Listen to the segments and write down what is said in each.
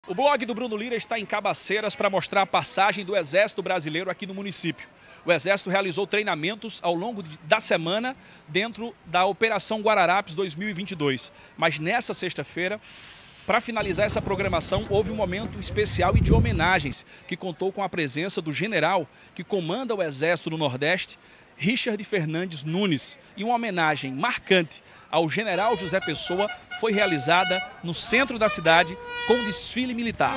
O blog do Bruno Lira está em Cabaceiras para mostrar a passagem do Exército Brasileiro aqui no município. O Exército realizou treinamentos ao longo da semana dentro da Operação Guararapes 2022. Mas nessa sexta-feira, para finalizar essa programação, houve um momento especial e de homenagens, que contou com a presença do general que comanda o Exército no Nordeste, Richard Fernandes Nunes. E uma homenagem marcante ao general José Pessoa foi realizada no centro da cidade com um desfile militar.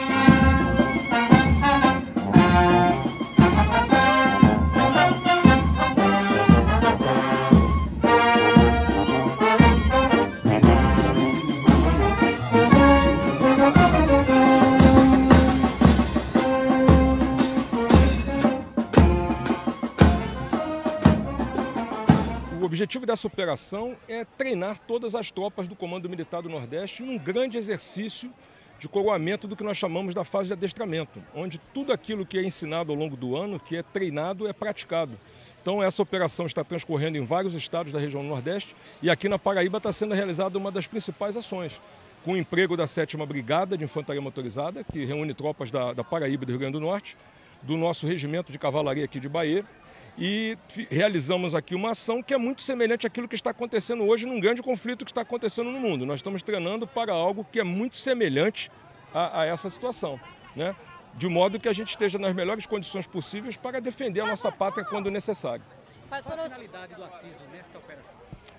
O objetivo dessa operação é treinar todas as tropas do Comando Militar do Nordeste num grande exercício de coroamento do que nós chamamos da fase de adestramento, onde tudo aquilo que é ensinado ao longo do ano, que é treinado, é praticado. Então essa operação está transcorrendo em vários estados da região do Nordeste e aqui na Paraíba está sendo realizada uma das principais ações, com o emprego da 7ª Brigada de Infantaria Motorizada, que reúne tropas da Paraíba e do Rio Grande do Norte, do nosso regimento de cavalaria aqui de Bahia, e realizamos aqui uma ação que é muito semelhante àquilo que está acontecendo hoje num grande conflito que está acontecendo no mundo. Nós estamos treinando para algo que é muito semelhante a essa situação, né? De modo que a gente esteja nas melhores condições possíveis para defender a nossa pátria quando necessário. Qual a finalidade do ACISO nesta operação?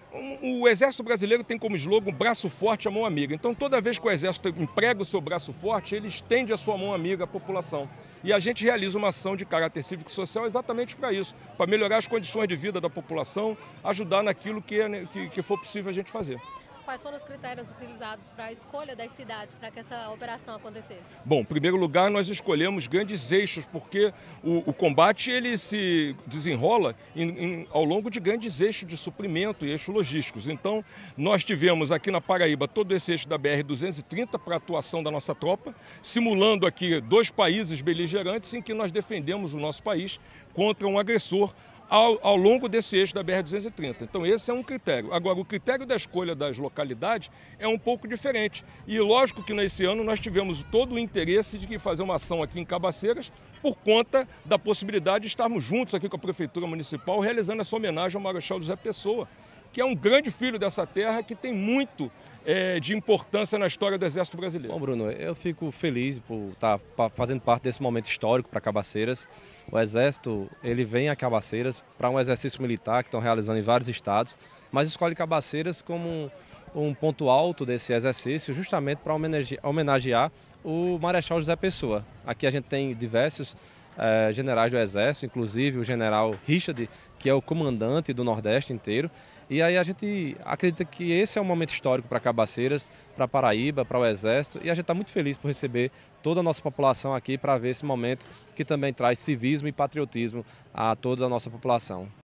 O Exército Brasileiro tem como slogan braço forte, a mão amiga. Então toda vez que o Exército emprega o seu braço forte, ele estende a sua mão amiga à população. E a gente realiza uma ação de caráter cívico e social exatamente para isso, para melhorar as condições de vida da população, ajudar naquilo que for possível a gente fazer. Quais foram os critérios utilizados para a escolha das cidades para que essa operação acontecesse? Bom, em primeiro lugar, nós escolhemos grandes eixos, porque o combate ele se desenrola ao longo de grandes eixos de suprimento e eixos logísticos. Então, nós tivemos aqui na Paraíba todo esse eixo da BR-230 para a atuação da nossa tropa, simulando aqui 2 países beligerantes em que nós defendemos o nosso país contra um agressor ao longo desse eixo da BR-230. Então esse é um critério. Agora, o critério da escolha das localidades é um pouco diferente. E lógico que nesse ano nós tivemos todo o interesse de fazer uma ação aqui em Cabaceiras por conta da possibilidade de estarmos juntos aqui com a Prefeitura Municipal realizando essa homenagem ao Marechal José Pessoa, que é um grande filho dessa terra, que tem muito de importância na história do Exército Brasileiro. Bom, Bruno, eu fico feliz por estar fazendo parte desse momento histórico para Cabaceiras. O Exército, ele vem a Cabaceiras para um exercício militar que estão realizando em vários estados, mas escolhe Cabaceiras como um ponto alto desse exercício, justamente para homenagear o Marechal José Pessoa. Aqui a gente tem diversos generais do Exército, inclusive o general Richard, que é o comandante do Nordeste inteiro. E aí a gente acredita que esse é um momento histórico para Cabaceiras, para Paraíba, para o Exército, e a gente está muito feliz por receber toda a nossa população aqui para ver esse momento que também traz civismo e patriotismo a toda a nossa população.